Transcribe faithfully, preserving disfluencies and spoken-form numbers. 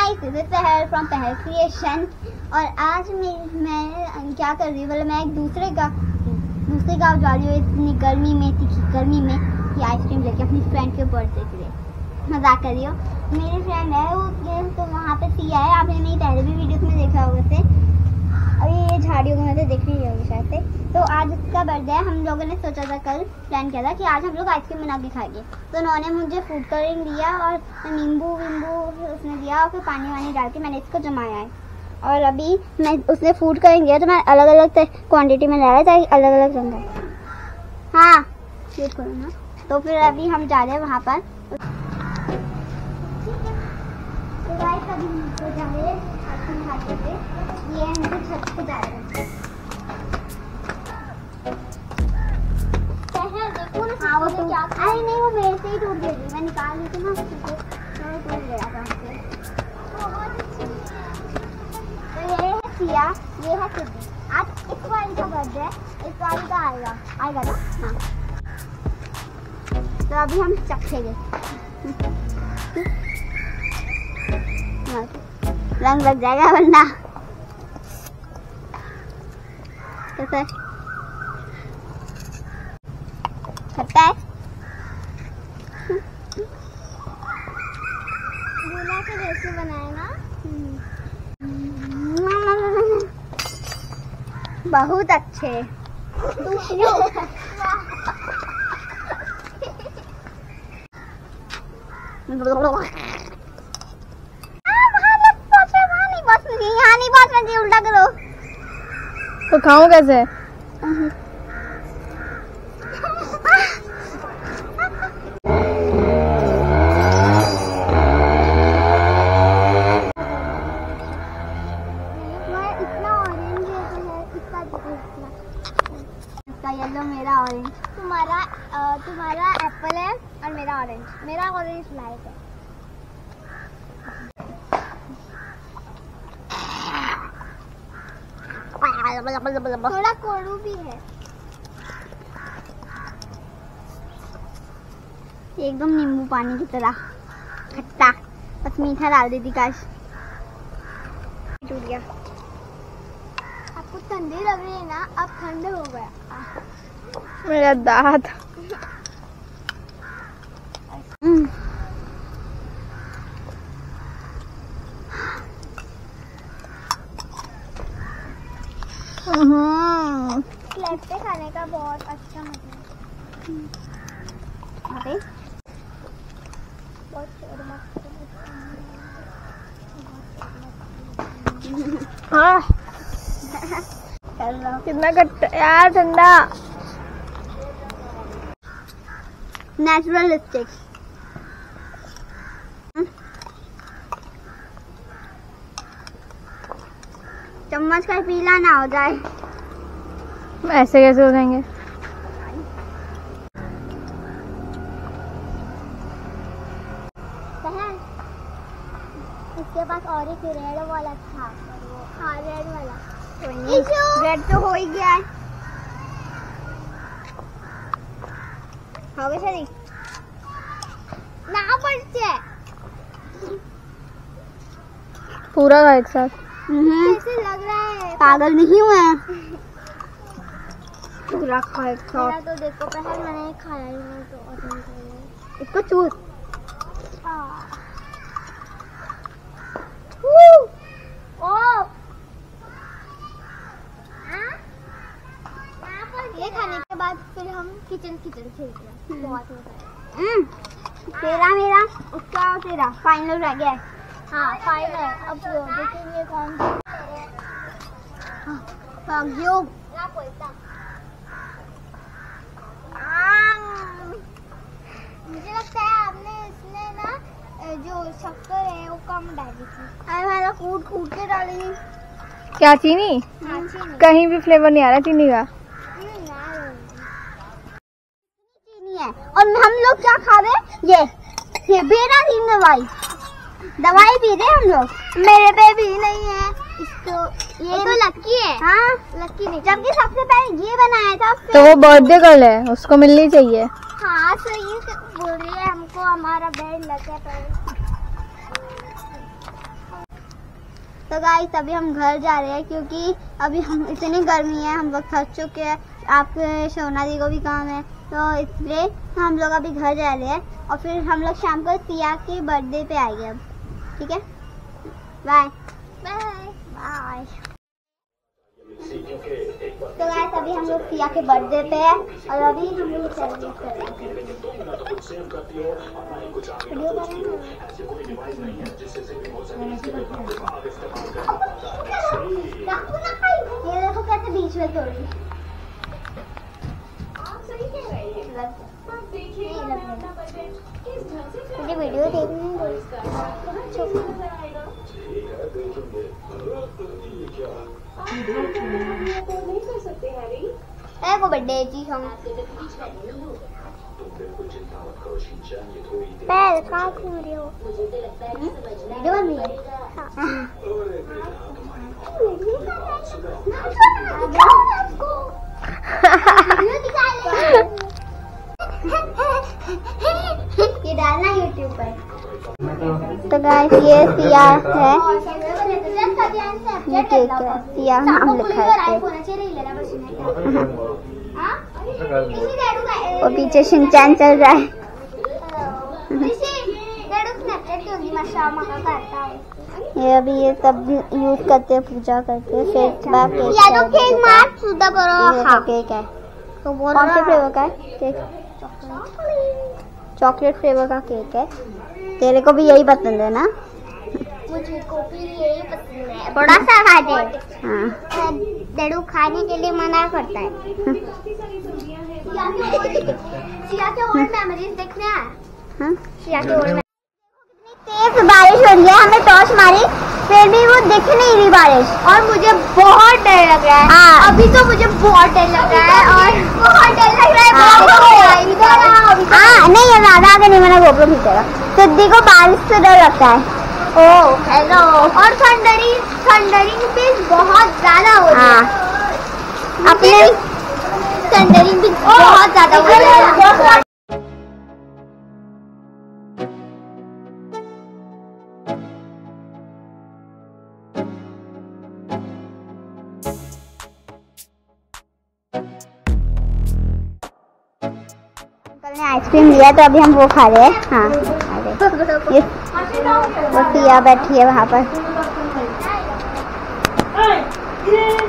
Guys, this is Pahal from Pahal creation. और आज मैं मैं क्या कर रही हूँ, मतलब मैं एक दूसरे का दूसरे गाँव जा रही हूँ इतनी गर्मी में, तीखी गर्मी में, कि आइसक्रीम लेके अपनी फ्रेंड के बर्थडे के लिए। मजाक कर रही हो। मेरी फ्रेंड है वो, तो वहाँ पे सिया है, आपने मेरी पहले भी वीडियोस में देखा होगा से। अभी ये झाड़ियों में तो देख रही होगी शायद से। तो आज उसका बर्थडे है। हम लोगों ने सोचा था, कल प्लान किया था कि आज हम लोग आइसक्रीम बना के खाएंगे। तो उन्होंने मुझे फूड कलरिंग दिया और नींबू वींबू उसने दिया, और फिर पानी वानी डाल के मैंने इसको जमाया है। और अभी मैं उसने फूड कलरिंग दिया तो मैं अलग अलग क्वान्टिटी में डाला ताकि अलग अलग रंग है। हाँ वेट करो ना। तो फिर अभी हम जा रहे हैं वहाँ पर। तो गाइस अभी नीचे जा रहे हैं आइसक्रीम खाते थे। ये हम तो छत पे जा रहे हैं। हाँ वो तो क्या, अरे नहीं वो मेरे से ही टूट गई थी, मैं निकाल ली थी ना उसको, तो टूट गया था उससे। तो ये है सिया, ये है सिद्धि। आज इस वाली का बर्थडे है, इस वाली का आएगा आएगा ना। हाँ तो अभी हम चखेंगे। रंग लग जाएगा वरना। कैसा खट्टा है? गुलाब के जैसे बनाए ना। बहुत अच्छे। यहाँ नहीं पहुँचना चाहिए, उल्टा करो। तो खाऊं कैसे? येलो मेरा ऑरेंज, तुम्हारा तुम्हारा एप्पल है और मेरा ऑरेंज। मेरा ऑरेंज लाइट है। थोड़ा कोड़ू भी है, एकदम नींबू पानी की तरह खट्टा, बस मीठा डाल देती काश। टूट गया। आपको ठंडी लग रही है ना, अब ठंडे हो गया मेरा दांत। स्लैब पे खाने का बहुत अच्छा मजा है। हाँ कितना खट्टा यार, ठंडा। Natural lipstick. चम्मच का पीला ना हो जाए। ऐसे कैसे हो जाएंगे? इसके पास और एक रेड वाला था। हाँ रेड वाला। रेड तो हो ही गया है। हो गया सही ना पड़ते पूरा का एक साथ। कैसे लग रहा है? पागल नहीं हुए पूरा खा एक साथ। मेरा तो देखो पहले मैंने खाया ही नहीं, तो और नहीं खाया। इसको चूस। ये खाने के बाद फिर हम किचन किचन खेलते हैं। बहुत मजा आया। तेरा मेरा उसका और तेरा फाइनल रह गया है। हाँ फाइनल। अब देखेंगे कौन सा। मुझे लगता है आपने इसमें ना जो शक्कर है वो कम डाली थी। अरे मैंने कूट कूट के डाली। क्या चीनी? हाँ, चीनी। कहीं भी फ्लेवर नहीं आ रहा चीनी का। चीनी है। और हम लोग क्या खा रहे हैं? ये ये बेनाजीन दवाई दवाई पी रहे हम लोग। मेरे पे भी नहीं है इसको। ये तो लक्की है। हाँ लक्की नहीं, जबकि सबसे पहले ये बनाया था। तो वो बर्थडे गर्ल है, उसको मिलनी चाहिए। हाँ सही बोल रही है, हमको हमारा बेड लगा। तो गाइस अभी हम घर जा रहे हैं क्योंकि अभी हम इतनी गर्मी है, हम लोग थक चुके हैं। आपके सोना दी को भी काम है, तो इसलिए हम लोग अभी घर जा रहे हैं और फिर हम लोग शाम को सिया के बर्थडे पे आएंगे अब। ठीक है, बाय बाय बाय। तो गाइस अभी हम लोग सिया के बर्थडे पे है और अभी हम लोग सेलिब्रेट कर रहे हैं। ये देखो कैसे बीच में तोड़ी। मुझे वीडियो देखनी है वो बर्थडे जी हम पैर कहाँ घूम रहे हो? वीडियो बन रही है। ये डालना यूट्यूब पर। तो गाइस ये सिया है, ये केक है, सिया नाम लिखा है। और पीछे शिनचैन चल रहा है। ये अभी ये सब यूज करते हैं पूजा करके। फेस बैक केक है। तो कौन से फ्लेवर का है केक? चॉकलेट फ्लेवर का केक है। तेरे को भी यही पसंद है ना? मुझे को भी यही पसंद है। थोड़ा सा खा दे। हाँ, डेडू खाने के लिए मना करता है। सिया के ओल्ड मेमोरीज देखने हैं। हाँ, सिया के ओल्ड। तेज बारिश हो रही है, हमने टॉर्च मारी फिर भी वो दिख नहीं रही बारिश और मुझे बहुत डर लग रहा है। हाँ। अभी तो मुझे बहुत डर लग रहा है और बहुत डर लग रहा है। हाँ नहीं है, ज्यादा आगे नहीं, मैंने गोप्रो खींचेगा। सिद्धि को बारिश से डर लगता है। Oh hello. और थंडरिंग थंडरिंग भी बहुत ज्यादा हो रही है। अपने थंडरिंग भी बहुत ज्यादा हो रही है। ने आइसक्रीम लिया तो अभी हम वो खा रहे हैं। हाँ ये वो सिया बैठी है वहाँ पर।